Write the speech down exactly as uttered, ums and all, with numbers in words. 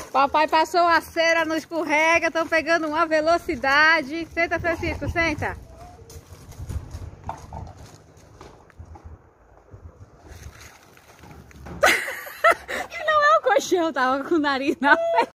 Papai passou a cera no escorrega, estão pegando uma velocidade. Senta, Francisco, senta. Não é o colchão, tava com o nariz na frente.